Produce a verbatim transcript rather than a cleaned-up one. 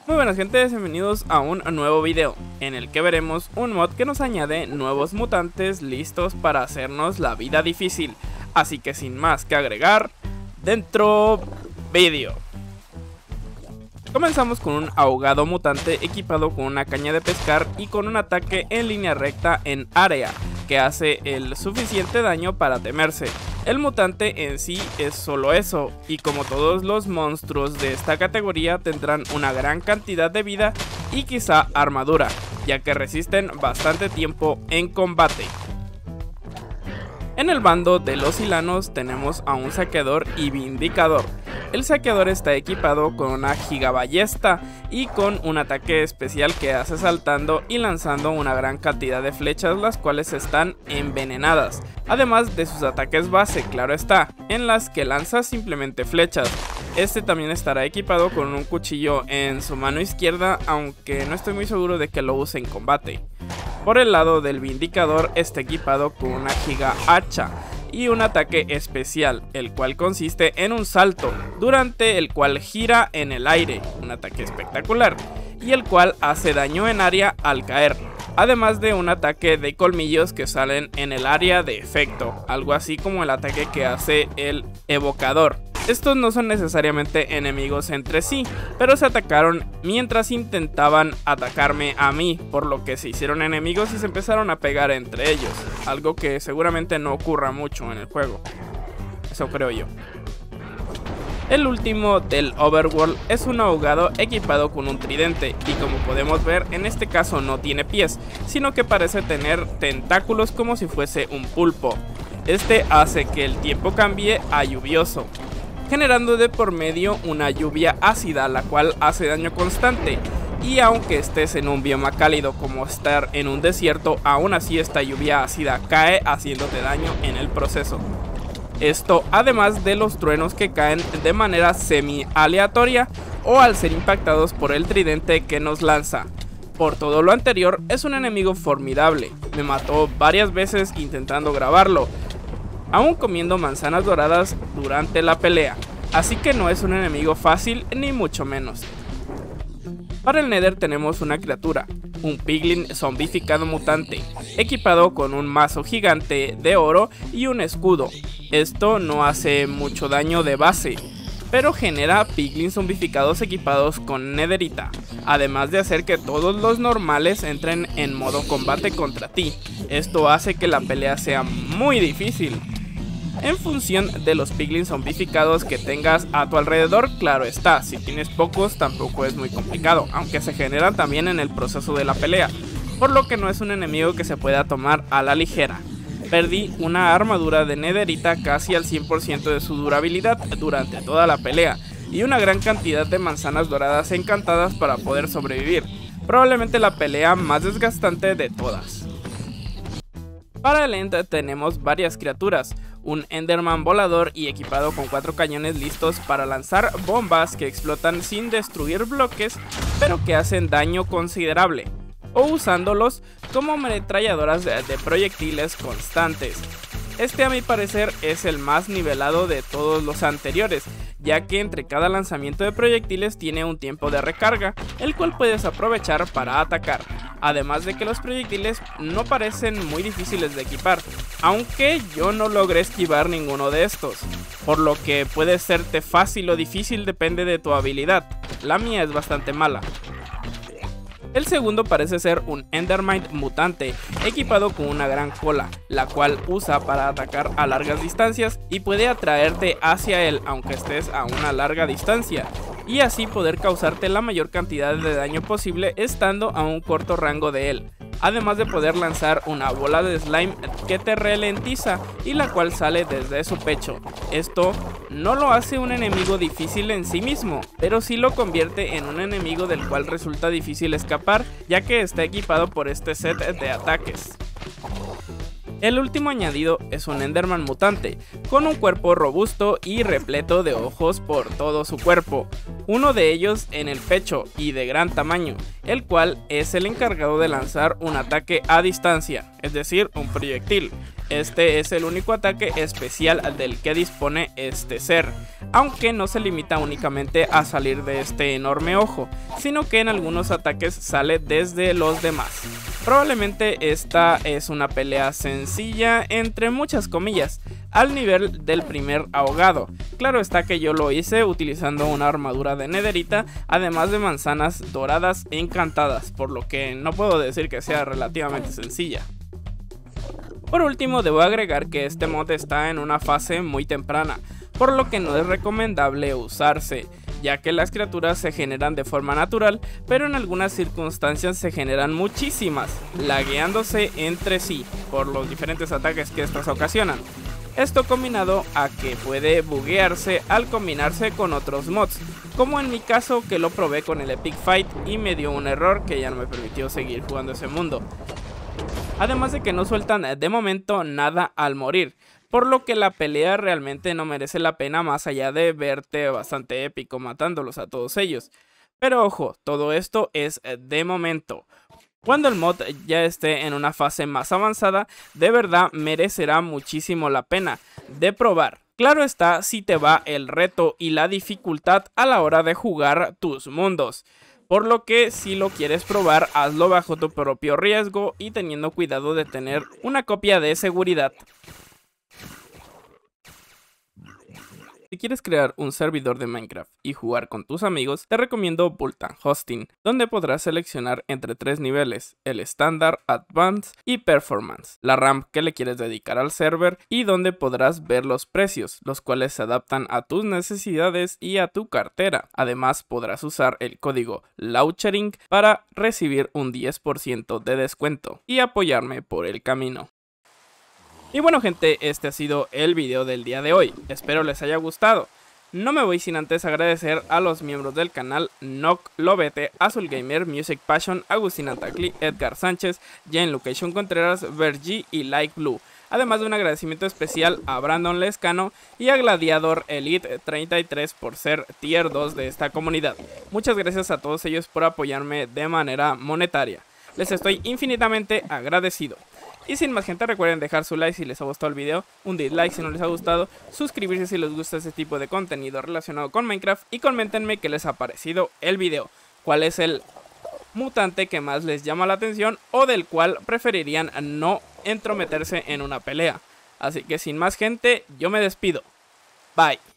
Muy buenas gente, bienvenidos a un nuevo video, en el que veremos un mod que nos añade nuevos mutantes listos para hacernos la vida difícil. Así que sin más que agregar, dentro vídeo. Comenzamos con un ahogado mutante equipado con una caña de pescar y con un ataque en línea recta en área, que hace el suficiente daño para temerse. El mutante en sí es solo eso, y como todos los monstruos de esta categoría tendrán una gran cantidad de vida y quizá armadura, ya que resisten bastante tiempo en combate. En el bando de los Ilanos tenemos a un saqueador y vindicador. El saqueador está equipado con una gigaballesta y con un ataque especial que hace saltando y lanzando una gran cantidad de flechas, las cuales están envenenadas, además de sus ataques base, claro está, en las que lanza simplemente flechas. Este también estará equipado con un cuchillo en su mano izquierda, aunque no estoy muy seguro de que lo use en combate. Por el lado del vindicador está equipado con una giga hacha y un ataque especial, el cual consiste en un salto, durante el cual gira en el aire, un ataque espectacular, y el cual hace daño en área al caer, además de un ataque de colmillos que salen en el área de efecto, algo así como el ataque que hace el evocador. Estos no son necesariamente enemigos entre sí, pero se atacaron mientras intentaban atacarme a mí, por lo que se hicieron enemigos y se empezaron a pegar entre ellos, algo que seguramente no ocurra mucho en el juego, eso creo yo. El último del Overworld es un ahogado equipado con un tridente, y como podemos ver en este caso no tiene pies, sino que parece tener tentáculos como si fuese un pulpo. Este hace que el tiempo cambie a lluvioso, generando de por medio una lluvia ácida, la cual hace daño constante, y aunque estés en un bioma cálido como estar en un desierto, aún así esta lluvia ácida cae haciéndote daño en el proceso. Esto además de los truenos que caen de manera semi aleatoria o al ser impactados por el tridente que nos lanza. Por todo lo anterior, es un enemigo formidable, me mató varias veces intentando grabarlo, aún comiendo manzanas doradas durante la pelea, así que no es un enemigo fácil ni mucho menos. Para el Nether tenemos una criatura, un piglin zombificado mutante, equipado con un mazo gigante de oro y un escudo. Esto no hace mucho daño de base, pero genera piglins zombificados equipados con netherita, además de hacer que todos los normales entren en modo combate contra ti. Esto hace que la pelea sea muy difícil, en función de los piglins zombificados que tengas a tu alrededor, claro está. Si tienes pocos tampoco es muy complicado, aunque se generan también en el proceso de la pelea, por lo que no es un enemigo que se pueda tomar a la ligera. Perdí una armadura de netherita casi al cien por ciento de su durabilidad durante toda la pelea, y una gran cantidad de manzanas doradas encantadas para poder sobrevivir, probablemente la pelea más desgastante de todas. Para el End tenemos varias criaturas, un Enderman volador y equipado con cuatro cañones listos para lanzar bombas que explotan sin destruir bloques, pero que hacen daño considerable, o usándolos como ametralladoras de, de proyectiles constantes. Este a mi parecer es el más nivelado de todos los anteriores, ya que entre cada lanzamiento de proyectiles tiene un tiempo de recarga, el cual puedes aprovechar para atacar, además de que los proyectiles no parecen muy difíciles de equipar, aunque yo no logré esquivar ninguno de estos, por lo que puede serte fácil o difícil, depende de tu habilidad. La mía es bastante mala. El segundo parece ser un Endermite mutante, equipado con una gran cola, la cual usa para atacar a largas distancias y puede atraerte hacia él aunque estés a una larga distancia, y así poder causarte la mayor cantidad de daño posible estando a un corto rango de él, además de poder lanzar una bola de slime que te ralentiza y la cual sale desde su pecho. Esto no lo hace un enemigo difícil en sí mismo, pero sí lo convierte en un enemigo del cual resulta difícil escapar, ya que está equipado por este set de ataques. El último añadido es un Enderman mutante, con un cuerpo robusto y repleto de ojos por todo su cuerpo, uno de ellos en el pecho y de gran tamaño, el cual es el encargado de lanzar un ataque a distancia, es decir, un proyectil. Este es el único ataque especial del que dispone este ser, aunque no se limita únicamente a salir de este enorme ojo, sino que en algunos ataques sale desde los demás. Probablemente esta es una pelea sencilla entre muchas comillas, al nivel del primer ahogado. Claro está que yo lo hice utilizando una armadura de nederita, además de manzanas doradas encantadas, por lo que no puedo decir que sea relativamente sencilla. Por último, debo agregar que este mod está en una fase muy temprana, por lo que no es recomendable usarse, ya que las criaturas se generan de forma natural, pero en algunas circunstancias se generan muchísimas, lagueándose entre sí por los diferentes ataques que estas ocasionan. Esto combinado a que puede buguearse al combinarse con otros mods, como en mi caso que lo probé con el Epic Fight y me dio un error que ya no me permitió seguir jugando ese mundo. Además de que no sueltan de momento nada al morir, por lo que la pelea realmente no merece la pena más allá de verte bastante épico matándolos a todos ellos. Pero ojo, todo esto es de momento. Cuando el mod ya esté en una fase más avanzada, de verdad merecerá muchísimo la pena de probar. Claro está si te va el reto y la dificultad a la hora de jugar tus mundos. Por lo que si lo quieres probar, hazlo bajo tu propio riesgo y teniendo cuidado de tener una copia de seguridad. Si quieres crear un servidor de Minecraft y jugar con tus amigos, te recomiendo Vultan Hosting, donde podrás seleccionar entre tres niveles, el estándar, Advanced y Performance, la RAM que le quieres dedicar al server y donde podrás ver los precios, los cuales se adaptan a tus necesidades y a tu cartera. Además podrás usar el código Launchering para recibir un diez por ciento de descuento y apoyarme por el camino. Y bueno gente, este ha sido el video del día de hoy, espero les haya gustado. No me voy sin antes agradecer a los miembros del canal Nock, Lobete, Azul Gamer, Music Passion, Agustín Antacli, Edgar Sánchez, Jane Location Contreras, Vergi y Like Blue. Además de un agradecimiento especial a Brandon Lescano y a Gladiador Elite treinta y tres por ser tier dos de esta comunidad. Muchas gracias a todos ellos por apoyarme de manera monetaria. Les estoy infinitamente agradecido. Y sin más gente, recuerden dejar su like si les ha gustado el video, un dislike si no les ha gustado, suscribirse si les gusta este tipo de contenido relacionado con Minecraft y coméntenme qué les ha parecido el video, cuál es el mutante que más les llama la atención o del cual preferirían no entrometerse en una pelea. Así que sin más gente, yo me despido. Bye.